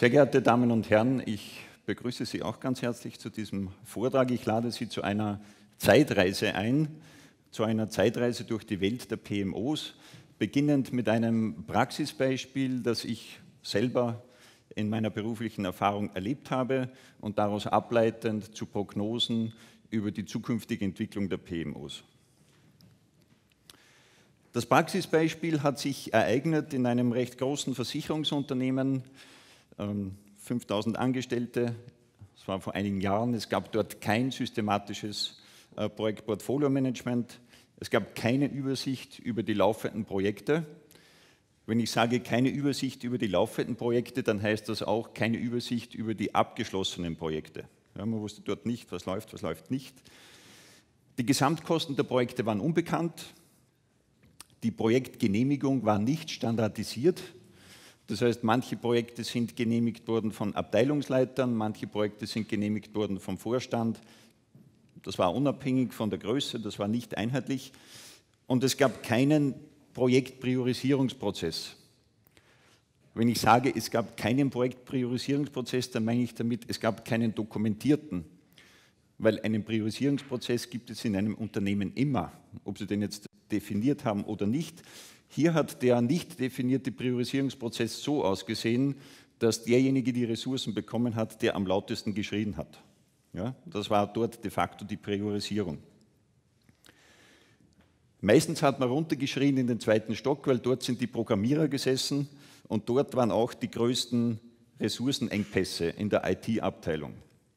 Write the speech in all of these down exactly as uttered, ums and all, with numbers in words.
Sehr geehrte Damen und Herren, ich begrüße Sie auch ganz herzlich zu diesem Vortrag. Ich lade Sie zu einer Zeitreise ein, zu einer Zeitreise durch die Welt der P M Os, beginnend mit einem Praxisbeispiel, das ich selber in meiner beruflichen Erfahrung erlebt habe und daraus ableitend zu Prognosen über die zukünftige Entwicklung der P M Os. Das Praxisbeispiel hat sich ereignet in einem recht großen Versicherungsunternehmen, fünftausend Angestellte, das war vor einigen Jahren. Es gab dort kein systematisches Projektportfolio-Management, es gab keine Übersicht über die laufenden Projekte. Wenn ich sage keine Übersicht über die laufenden Projekte, dann heißt das auch keine Übersicht über die abgeschlossenen Projekte. Ja, man wusste dort nicht, was läuft, was läuft nicht. Die Gesamtkosten der Projekte waren unbekannt. Die Projektgenehmigung war nicht standardisiert. Das heißt, manche Projekte sind genehmigt worden von Abteilungsleitern, manche Projekte sind genehmigt worden vom Vorstand. Das war unabhängig von der Größe, das war nicht einheitlich. Und es gab keinen Projektpriorisierungsprozess. Wenn ich sage, es gab keinen Projektpriorisierungsprozess, dann meine ich damit, es gab keinen dokumentierten. Weil einen Priorisierungsprozess gibt es in einem Unternehmen immer, ob Sie den jetzt definiert haben oder nicht. Hier hat der nicht definierte Priorisierungsprozess so ausgesehen, dass derjenige die Ressourcen bekommen hat, der am lautesten geschrien hat. Ja, das war dort de facto die Priorisierung. Meistens hat man runtergeschrien in den zweiten Stock, weil dort sind die Programmierer gesessen und dort waren auch die größten Ressourcenengpässe in der I T-Abteilung.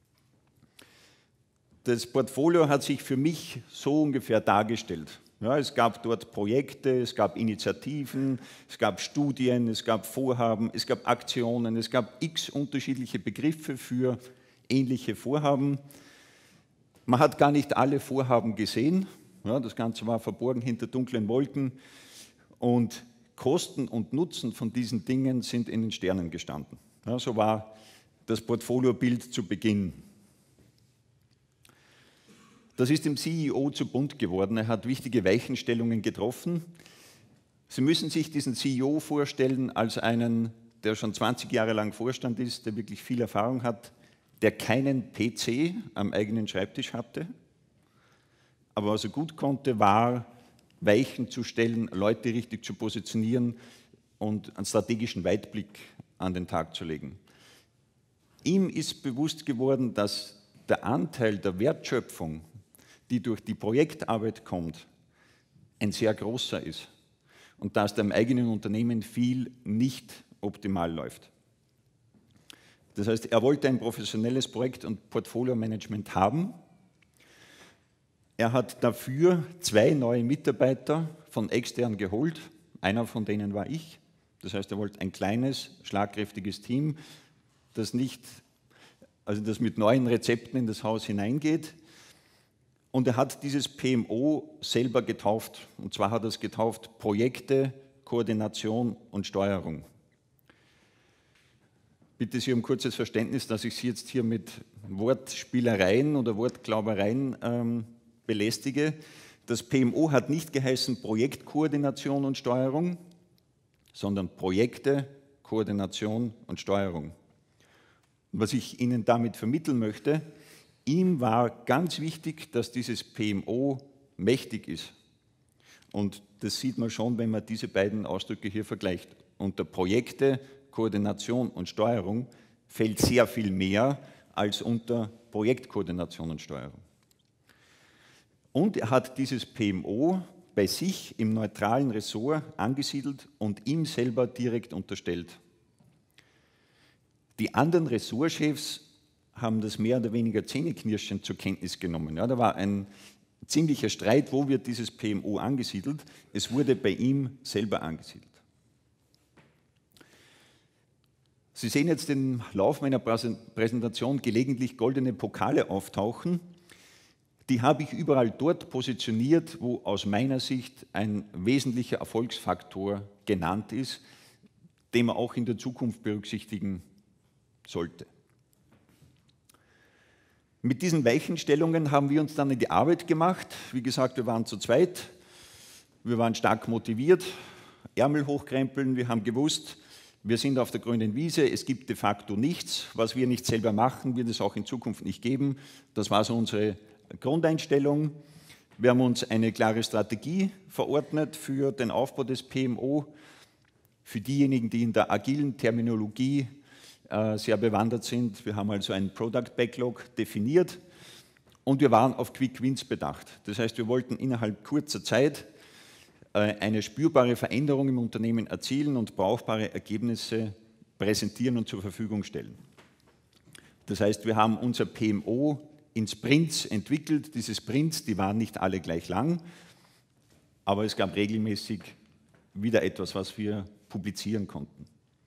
Das Portfolio hat sich für mich so ungefähr dargestellt. Ja, es gab dort Projekte, es gab Initiativen, es gab Studien, es gab Vorhaben, es gab Aktionen, es gab x unterschiedliche Begriffe für ähnliche Vorhaben. Man hat gar nicht alle Vorhaben gesehen. Ja, das Ganze war verborgen hinter dunklen Wolken und Kosten und Nutzen von diesen Dingen sind in den Sternen gestanden. Ja, so war das Portfoliobild zu Beginn. Das ist dem C E O zu bunt geworden. Er hat wichtige Weichenstellungen getroffen. Sie müssen sich diesen C E O vorstellen als einen, der schon zwanzig Jahre lang Vorstand ist, der wirklich viel Erfahrung hat, der keinen P C am eigenen Schreibtisch hatte. Aber was er gut konnte, war, Weichen zu stellen, Leute richtig zu positionieren und einen strategischen Weitblick an den Tag zu legen. Ihm ist bewusst geworden, dass der Anteil der Wertschöpfung, die durch die Projektarbeit kommt, ein sehr großer ist und dass da im eigenen Unternehmen viel nicht optimal läuft. Das heißt, er wollte ein professionelles Projekt- und Portfolio-Management haben. Er hat dafür zwei neue Mitarbeiter von extern geholt. Einer von denen war ich. Das heißt, er wollte ein kleines, schlagkräftiges Team, das, nicht, also das mit neuen Rezepten in das Haus hineingeht. Und er hat dieses P M O selber getauft. Und zwar hat er es getauft Projekte, Koordination und Steuerung. Bitte Sie um kurzes Verständnis, dass ich Sie jetzt hier mit Wortspielereien oder Wortglaubereien ähm, belästige. Das P M O hat nicht geheißen Projektkoordination und Steuerung, sondern Projekte, Koordination und Steuerung. Und was ich Ihnen damit vermitteln möchte, ihm war ganz wichtig, dass dieses P M O mächtig ist. Und das sieht man schon, wenn man diese beiden Ausdrücke hier vergleicht. Unter Projekte, Koordination und Steuerung fällt sehr viel mehr als unter Projektkoordination und Steuerung. Und er hat dieses P M O bei sich im neutralen Ressort angesiedelt und ihm selber direkt unterstellt. Die anderen Ressortchefs haben das mehr oder weniger zähneknirschend zur Kenntnis genommen. Ja, da war ein ziemlicher Streit, wo wird dieses P M O angesiedelt. Es wurde bei ihm selber angesiedelt. Sie sehen jetzt im Lauf meiner Präsentation gelegentlich goldene Pokale auftauchen. Die habe ich überall dort positioniert, wo aus meiner Sicht ein wesentlicher Erfolgsfaktor genannt ist, den man auch in der Zukunft berücksichtigen sollte. Mit diesen Weichenstellungen haben wir uns dann in die Arbeit gemacht. Wie gesagt, wir waren zu zweit, wir waren stark motiviert, Ärmel hochkrempeln, wir haben gewusst, Wir sind auf der grünen Wiese, es gibt de facto nichts, was wir nicht selber machen, wird es auch in Zukunft nicht geben. Das war so unsere Grundeinstellung. Wir haben uns eine klare Strategie verordnet für den Aufbau des P M O. Für diejenigen, die in der agilen Terminologie äh, sehr bewandert sind, wir haben also einen Product Backlog definiert und wir waren auf Quick Wins bedacht. Das heißt, wir wollten innerhalb kurzer Zeit eine spürbare Veränderung im Unternehmen erzielen und brauchbare Ergebnisse präsentieren und zur Verfügung stellen. Das heißt, wir haben unser P M O in Sprints entwickelt. Diese Sprints, die waren nicht alle gleich lang, aber es gab regelmäßig wieder etwas, was wir publizieren konnten.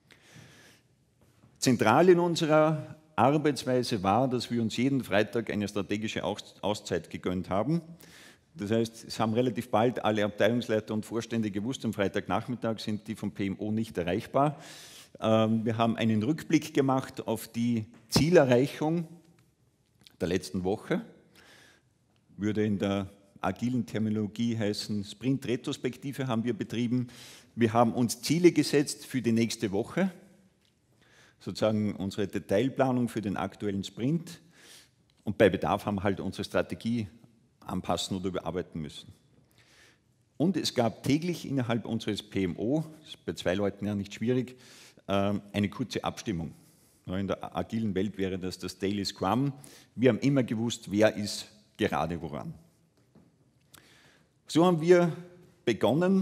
Zentral in unserer Arbeitsweise war, dass wir uns jeden Freitag eine strategische Auszeit gegönnt haben. Das heißt, es haben relativ bald alle Abteilungsleiter und Vorstände gewusst, am Freitagnachmittag sind die vom P M O nicht erreichbar. Wir haben einen Rückblick gemacht auf die Zielerreichung der letzten Woche. Würde in der agilen Terminologie heißen, Sprint-Retrospektive haben wir betrieben. Wir haben uns Ziele gesetzt für die nächste Woche, sozusagen unsere Detailplanung für den aktuellen Sprint. Und bei Bedarf haben wir halt unsere Strategie anpassen oder überarbeiten müssen. Und es gab täglich innerhalb unseres P M O, das ist bei zwei Leuten ja nicht schwierig, eine kurze Abstimmung. In der agilen Welt wäre das das Daily Scrum. Wir haben immer gewusst, wer ist gerade woran. So haben wir begonnen,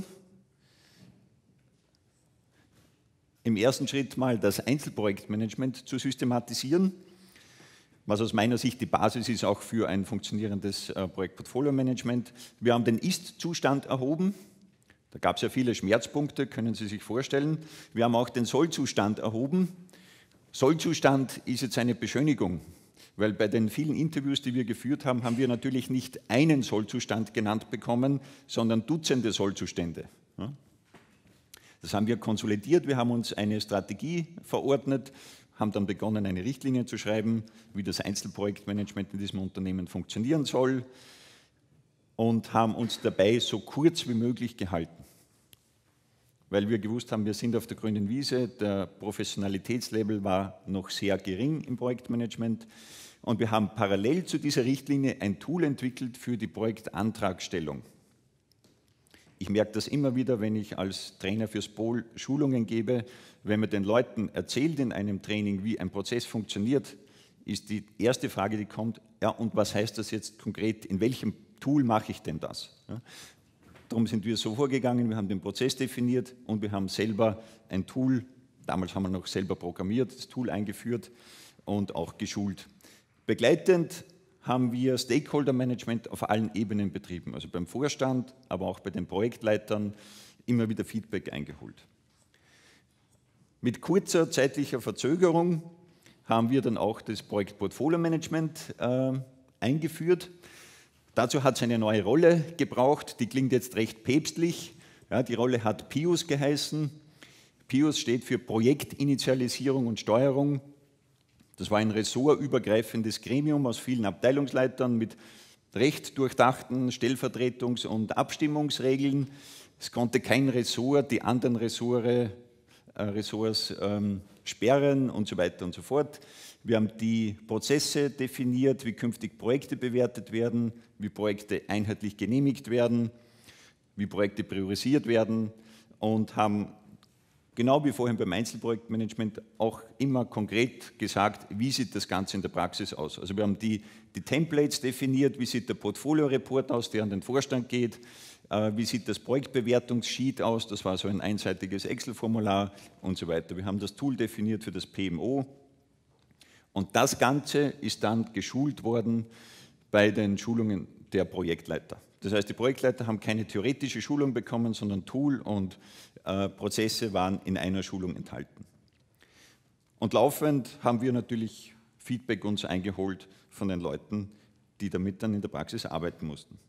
im ersten Schritt mal das Einzelprojektmanagement zu systematisieren, was aus meiner Sicht die Basis ist auch für ein funktionierendes äh, Projektportfolio-Management. Wir haben den Ist-Zustand erhoben. Da gab es ja viele Schmerzpunkte, können Sie sich vorstellen. Wir haben auch den Soll-Zustand erhoben. Soll-Zustand ist jetzt eine Beschönigung, weil bei den vielen Interviews, die wir geführt haben, haben wir natürlich nicht einen Soll-Zustand genannt bekommen, sondern Dutzende Soll-Zustände. Ja? Das haben wir konsolidiert, wir haben uns eine Strategie verordnet, haben dann begonnen, eine Richtlinie zu schreiben, wie das Einzelprojektmanagement in diesem Unternehmen funktionieren soll und haben uns dabei so kurz wie möglich gehalten. Weil wir gewusst haben, wir sind auf der grünen Wiese, der Professionalitätslevel war noch sehr gering im Projektmanagement und wir haben parallel zu dieser Richtlinie ein Tool entwickelt für die Projektantragstellung. Ich merke das immer wieder, wenn ich als Trainer fürs P O L Schulungen gebe. Wenn man den Leuten erzählt in einem Training, wie ein Prozess funktioniert, ist die erste Frage, die kommt, ja, und was heißt das jetzt konkret, in welchem Tool mache ich denn das? Ja, darum sind wir so vorgegangen, wir haben den Prozess definiert und wir haben selber ein Tool, damals haben wir noch selber programmiert, das Tool eingeführt und auch geschult. Begleitend haben wir Stakeholder-Management auf allen Ebenen betrieben, also beim Vorstand, aber auch bei den Projektleitern immer wieder Feedback eingeholt. Mit kurzer zeitlicher Verzögerung haben wir dann auch das Projektportfolio-Management äh, eingeführt. Dazu hat es eine neue Rolle gebraucht, die klingt jetzt recht päpstlich. Ja, die Rolle hat P I U S geheißen. P I U S steht für Projektinitialisierung und Steuerung. Das war ein ressortübergreifendes Gremium aus vielen Abteilungsleitern mit recht durchdachten Stellvertretungs- und Abstimmungsregeln. Es konnte kein Ressort die anderen Ressorts, äh, Ressorts ähm, sperren und so weiter und so fort. Wir haben die Prozesse definiert, wie künftig Projekte bewertet werden, wie Projekte einheitlich genehmigt werden, wie Projekte priorisiert werden und haben genau wie vorhin beim Einzelprojektmanagement auch immer konkret gesagt, wie sieht das Ganze in der Praxis aus. Also wir haben die, die Templates definiert, wie sieht der Portfolio-Report aus, der an den Vorstand geht, äh, wie sieht das Projektbewertungssheet aus, das war so ein einseitiges Excel-Formular und so weiter. Wir haben das Tool definiert für das P M O und das Ganze ist dann geschult worden bei den Schulungen der Projektleiter. Das heißt, die Projektleiter haben keine theoretische Schulung bekommen, sondern Tool und äh, Prozesse waren in einer Schulung enthalten. Und laufend haben wir natürlich Feedback uns eingeholt von den Leuten, die damit dann in der Praxis arbeiten mussten.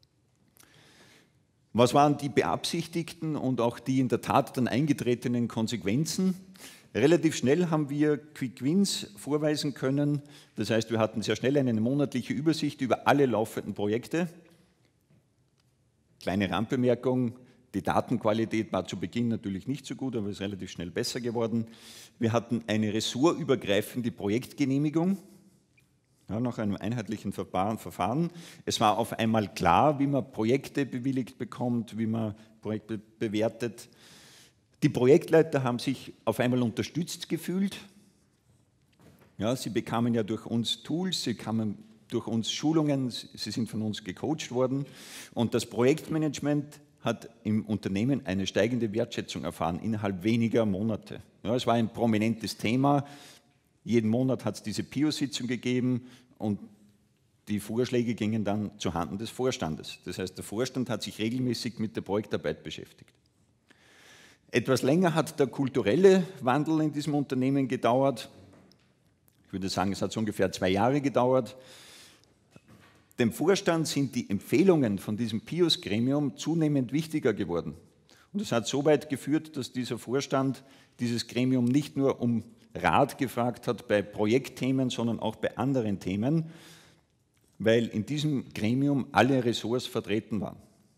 Was waren die beabsichtigten und auch die in der Tat dann eingetretenen Konsequenzen? Relativ schnell haben wir Quick Wins vorweisen können. Das heißt, wir hatten sehr schnell eine monatliche Übersicht über alle laufenden Projekte. Kleine Randbemerkung, Die Datenqualität war zu Beginn natürlich nicht so gut, aber ist relativ schnell besser geworden. Wir hatten eine ressortübergreifende Projektgenehmigung, ja, nach einem einheitlichen Verfahren. Es war auf einmal klar, wie man Projekte bewilligt bekommt, wie man Projekte bewertet. Die Projektleiter haben sich auf einmal unterstützt gefühlt. Ja, sie bekamen ja durch uns Tools, sie bekamen durch uns Schulungen, sie sind von uns gecoacht worden. Und das Projektmanagement hat im Unternehmen eine steigende Wertschätzung erfahren, innerhalb weniger Monate. Ja, es war ein prominentes Thema. Jeden Monat hat es diese P I O-Sitzung gegeben und die Vorschläge gingen dann zuhanden des Vorstandes. Das heißt, der Vorstand hat sich regelmäßig mit der Projektarbeit beschäftigt. Etwas länger hat der kulturelle Wandel in diesem Unternehmen gedauert. Ich würde sagen, es hat so ungefähr zwei Jahre gedauert. Dem Vorstand sind die Empfehlungen von diesem P I O S-Gremium zunehmend wichtiger geworden. Und es hat so weit geführt, dass dieser Vorstand dieses Gremium nicht nur um Rat gefragt hat bei Projektthemen, sondern auch bei anderen Themen, weil in diesem Gremium alle Ressorts vertreten waren.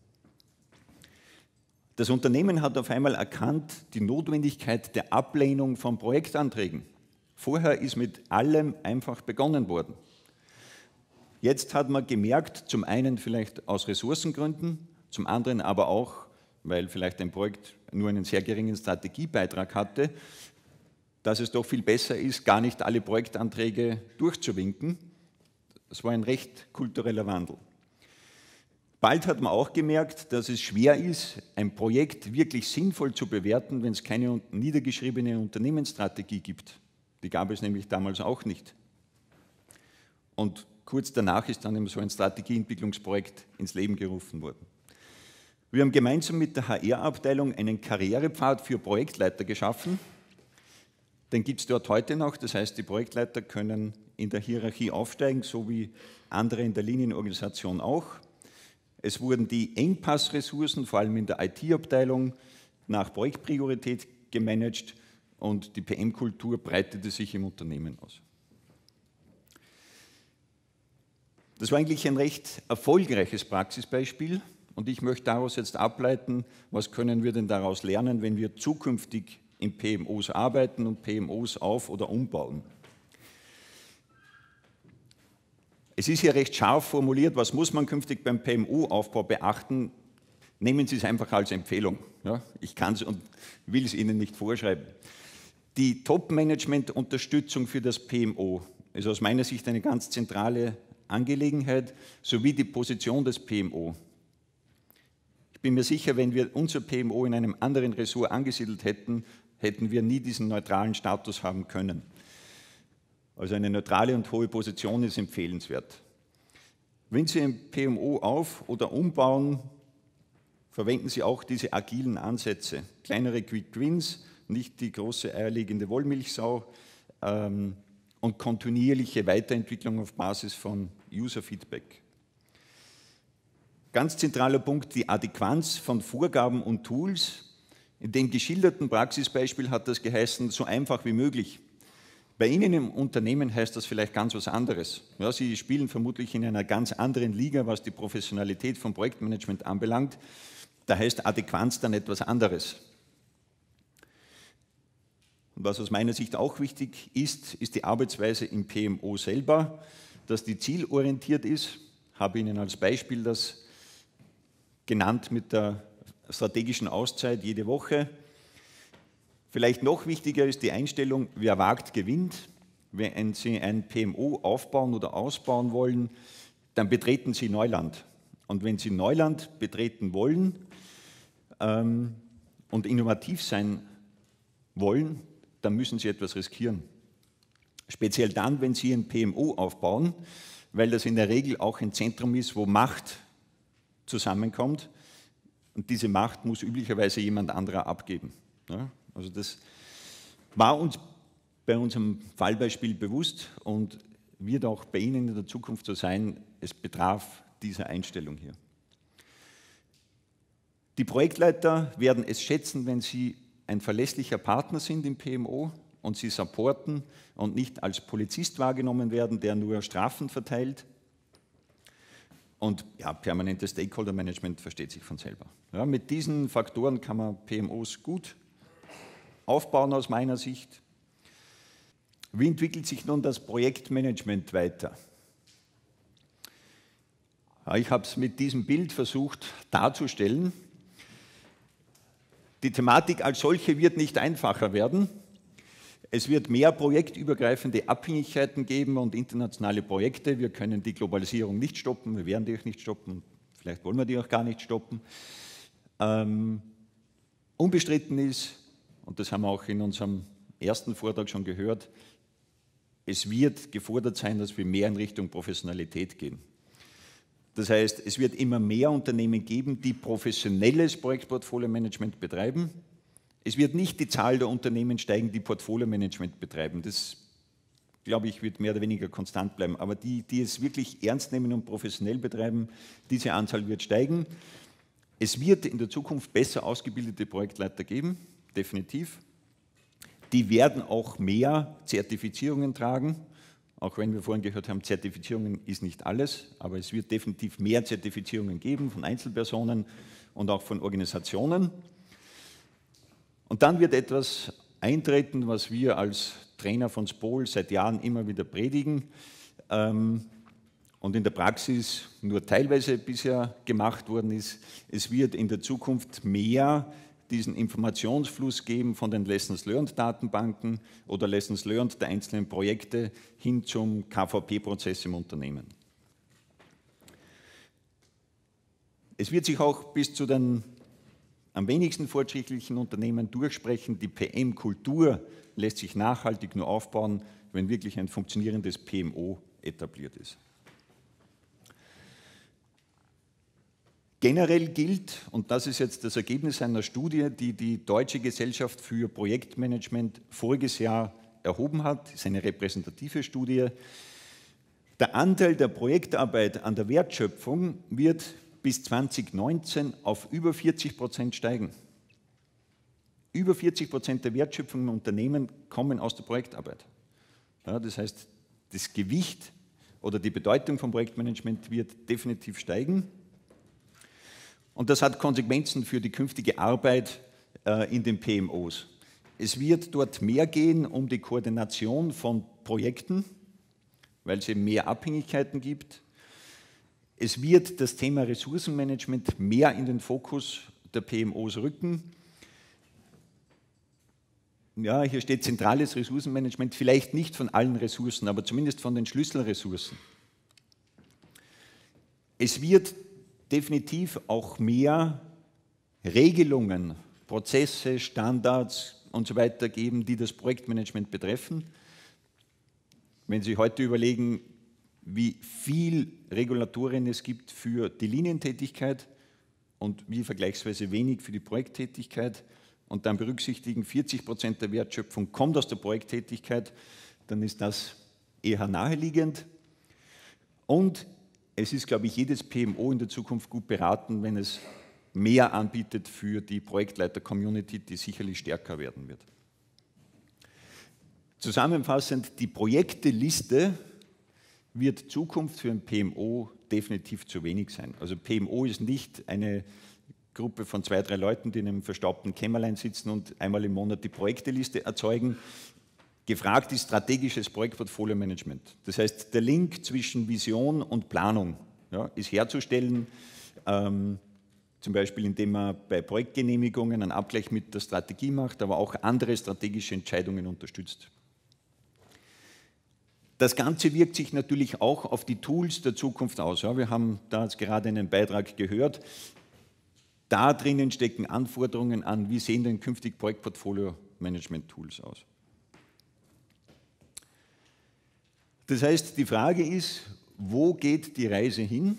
Das Unternehmen hat auf einmal erkannt, die Notwendigkeit der Ablehnung von Projektanträgen. Vorher ist mit allem einfach begonnen worden. Jetzt hat man gemerkt, zum einen vielleicht aus Ressourcengründen, zum anderen aber auch, weil vielleicht ein Projekt nur einen sehr geringen Strategiebeitrag hatte, dass es doch viel besser ist, gar nicht alle Projektanträge durchzuwinken. Das war ein recht kultureller Wandel. Bald hat man auch gemerkt, dass es schwer ist, ein Projekt wirklich sinnvoll zu bewerten, wenn es keine niedergeschriebene Unternehmensstrategie gibt. Die gab es nämlich damals auch nicht. Und kurz danach ist dann eben so ein Strategieentwicklungsprojekt ins Leben gerufen worden. Wir haben gemeinsam mit der H R-Abteilung einen Karrierepfad für Projektleiter geschaffen. Den gibt es dort heute noch, das heißt, die Projektleiter können in der Hierarchie aufsteigen, so wie andere in der Linienorganisation auch. Es wurden die Engpassressourcen, vor allem in der I T-Abteilung, nach Projektpriorität gemanagt und die P M-Kultur breitete sich im Unternehmen aus. Das war eigentlich ein recht erfolgreiches Praxisbeispiel und ich möchte daraus jetzt ableiten, was können wir denn daraus lernen, wenn wir zukünftig in P M Os arbeiten und P M Os auf- oder umbauen. Es ist hier recht scharf formuliert, was muss man künftig beim P M O-Aufbau beachten. Nehmen Sie es einfach als Empfehlung. Ja, ich kann es und will es Ihnen nicht vorschreiben. Die Top-Management-Unterstützung für das P M O ist aus meiner Sicht eine ganz zentrale Angelegenheit, sowie die Position des P M O. Ich bin mir sicher, wenn wir unser P M O in einem anderen Ressort angesiedelt hätten, hätten wir nie diesen neutralen Status haben können. Also eine neutrale und hohe Position ist empfehlenswert. Wenn Sie ein P M O auf- oder umbauen, verwenden Sie auch diese agilen Ansätze. Kleinere Quick Wins, nicht die große eierlegende Wollmilchsau ähm, und kontinuierliche Weiterentwicklung auf Basis von User-Feedback. Ganz zentraler Punkt, die Adäquanz von Vorgaben und Tools. In dem geschilderten Praxisbeispiel hat das geheißen, so einfach wie möglich. Bei Ihnen im Unternehmen heißt das vielleicht ganz was anderes. Ja, Sie spielen vermutlich in einer ganz anderen Liga, was die Professionalität von Projektmanagement anbelangt. Da heißt Adäquanz dann etwas anderes. Und was aus meiner Sicht auch wichtig ist, ist die Arbeitsweise im P M O selber, dass die zielorientiert ist. Ich habe Ihnen als Beispiel das genannt mit der strategischen Auszeit jede Woche. Vielleicht noch wichtiger ist die Einstellung, wer wagt, gewinnt. Wenn Sie ein P M O aufbauen oder ausbauen wollen, dann betreten Sie Neuland. Und wenn Sie Neuland betreten wollen ähm, und innovativ sein wollen, dann müssen Sie etwas riskieren. Speziell dann, wenn Sie ein P M O aufbauen, weil das in der Regel auch ein Zentrum ist, wo Macht zusammenkommt. Und diese Macht muss üblicherweise jemand anderer abgeben. Ja? Also das war uns bei unserem Fallbeispiel bewusst und wird auch bei Ihnen in der Zukunft so sein. Es betraf diese Einstellung hier. Die Projektleiter werden es schätzen, wenn Sie ein verlässlicher Partner sind im P M O und Sie supporten und nicht als Polizist wahrgenommen werden, der nur Strafen verteilt. Und ja, permanentes Stakeholder-Management versteht sich von selber. Ja, mit diesen Faktoren kann man P M Os gut aufbauen aus meiner Sicht. Wie entwickelt sich nun das Projektmanagement weiter? Ja, ich habe es mit diesem Bild versucht darzustellen. Die Thematik als solche wird nicht einfacher werden. Es wird mehr projektübergreifende Abhängigkeiten geben und internationale Projekte. Wir können die Globalisierung nicht stoppen, wir werden die auch nicht stoppen, vielleicht wollen wir die auch gar nicht stoppen. Ähm, unbestritten ist, und das haben wir auch in unserem ersten Vortrag schon gehört, es wird gefordert sein, dass wir mehr in Richtung Professionalität gehen. Das heißt, es wird immer mehr Unternehmen geben, die professionelles Projektportfolio-Management betreiben. Es wird nicht die Zahl der Unternehmen steigen, die Portfolio-Management betreiben. Das, glaube ich, wird mehr oder weniger konstant bleiben. Aber die, die es wirklich ernst nehmen und professionell betreiben, diese Anzahl wird steigen. Es wird in der Zukunft besser ausgebildete Projektleiter geben, definitiv. Die werden auch mehr Zertifizierungen tragen. Auch wenn wir vorhin gehört haben, Zertifizierungen ist nicht alles, aber es wird definitiv mehr Zertifizierungen geben von Einzelpersonen und auch von Organisationen. Und dann wird etwas eintreten, was wir als Trainer von SPOL seit Jahren immer wieder predigen ähm, und in der Praxis nur teilweise bisher gemacht worden ist. Es wird in der Zukunft mehr diesen Informationsfluss geben von den Lessons-Learned-Datenbanken oder Lessons-Learned der einzelnen Projekte hin zum K V P-Prozess im Unternehmen. Es wird sich auch bis zu den am wenigsten fortschrittlichen Unternehmen durchsprechen. Die P M-Kultur lässt sich nachhaltig nur aufbauen, wenn wirklich ein funktionierendes P M O etabliert ist. Generell gilt, und das ist jetzt das Ergebnis einer Studie, die die Deutsche Gesellschaft für Projektmanagement voriges Jahr erhoben hat, das ist eine repräsentative Studie, der Anteil der Projektarbeit an der Wertschöpfung wird bis zweitausendneunzehn auf über vierzig Prozent steigen. Über vierzig Prozent der Wertschöpfung im Unternehmen kommen aus der Projektarbeit. Ja, das heißt, das Gewicht oder die Bedeutung von Projektmanagement wird definitiv steigen. Und das hat Konsequenzen für die künftige Arbeit äh, in den P M Os. Es wird dort mehr gehen um die Koordination von Projekten, weil es eben mehr Abhängigkeiten gibt. Es wird das Thema Ressourcenmanagement mehr in den Fokus der P M Os rücken. Ja, hier steht zentrales Ressourcenmanagement, vielleicht nicht von allen Ressourcen, aber zumindest von den Schlüsselressourcen. Es wird definitiv auch mehr Regelungen, Prozesse, Standards und so weiter geben, die das Projektmanagement betreffen. Wenn Sie heute überlegen, wie viel Regulatorien es gibt für die Linientätigkeit und wie vergleichsweise wenig für die Projekttätigkeit und dann berücksichtigen, vierzig Prozent der Wertschöpfung kommt aus der Projekttätigkeit, dann ist das eher naheliegend. Und es ist, glaube ich, jedes P M O in der Zukunft gut beraten, wenn es mehr anbietet für die Projektleiter-Community, die sicherlich stärker werden wird. Zusammenfassend, die Projekteliste wird Zukunft für ein P M O definitiv zu wenig sein. Also P M O ist nicht eine Gruppe von zwei, drei Leuten, die in einem verstaubten Kämmerlein sitzen und einmal im Monat die Projekteliste erzeugen. Gefragt ist strategisches Projektportfolio-Management. Das heißt, der Link zwischen Vision und Planung ja, ist herzustellen, ähm, zum Beispiel indem man bei Projektgenehmigungen einen Abgleich mit der Strategie macht, aber auch andere strategische Entscheidungen unterstützt. Das Ganze wirkt sich natürlich auch auf die Tools der Zukunft aus. Ja, wir haben da jetzt gerade einen Beitrag gehört. Da drinnen stecken Anforderungen an, wie sehen denn künftig Projektportfolio-Management-Tools aus. Das heißt, die Frage ist, wo geht die Reise hin?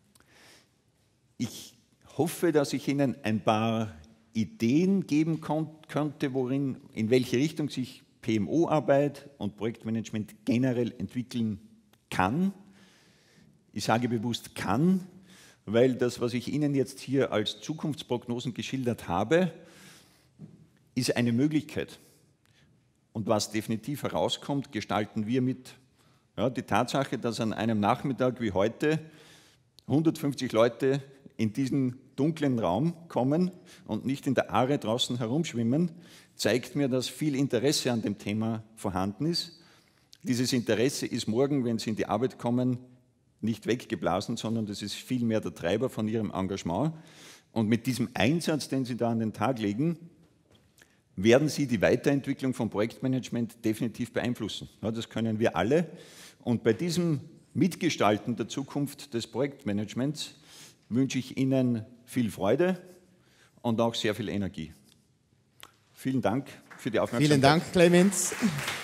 Ich hoffe, dass ich Ihnen ein paar Ideen geben könnte, worin, in welche Richtung sich P M O-Arbeit und Projektmanagement generell entwickeln kann. Ich sage bewusst kann, weil das, was ich Ihnen jetzt hier als Zukunftsprognosen geschildert habe, ist eine Möglichkeit. Und was definitiv herauskommt, gestalten wir mit. Ja, die Tatsache, dass an einem Nachmittag wie heute hundertfünfzig Leute in diesen dunklen Raum kommen und nicht in der Aare draußen herumschwimmen, zeigt mir, dass viel Interesse an dem Thema vorhanden ist. Dieses Interesse ist morgen, wenn Sie in die Arbeit kommen, nicht weggeblasen, sondern das ist vielmehr der Treiber von Ihrem Engagement. Und mit diesem Einsatz, den Sie da an den Tag legen, werden Sie die Weiterentwicklung von Projektmanagement definitiv beeinflussen. Ja, das können wir alle. Und bei diesem Mitgestalten der Zukunft des Projektmanagements wünsche ich Ihnen viel Freude und auch sehr viel Energie. Vielen Dank für die Aufmerksamkeit. Vielen Dank, Clemens.